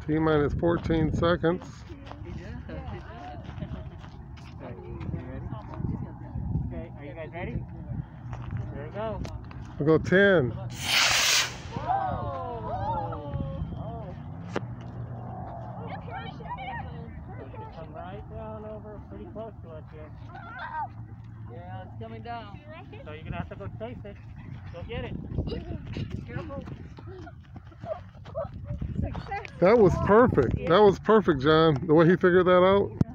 T-minus 14 seconds. Okay, are you guys ready? Here we go. We'll go 10. Come right down over, pretty close to us here. Yeah, it's coming down. So you're gonna have to go chase it. Go get it. Careful. That was perfect. That was perfect, John. The way he figured that out.